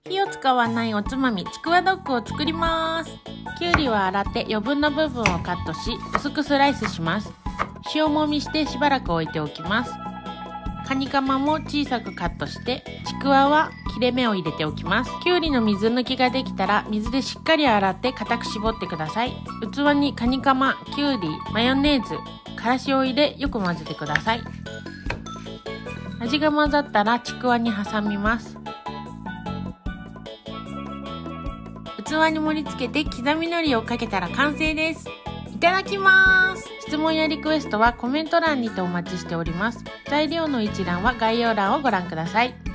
火を使わないおつまみ、ちくわドッグを作ります。きゅうりは洗って余分な部分をカットし、薄くスライスします。塩もみしてしばらく置いておきます。カニカマも小さくカットして、ちくわは切れ目を入れておきます。きゅうりの水抜きができたら、水でしっかり洗って固く絞ってください。器にカニカマ、きゅうり、マヨネーズ、からしを入れ、よく混ぜてください。味が混ざったらちくわに挟みます。器に盛り付けて刻み海苔をかけたら完成です。いただきます。質問やリクエストはコメント欄にてお待ちしております。材料の一覧は概要欄をご覧ください。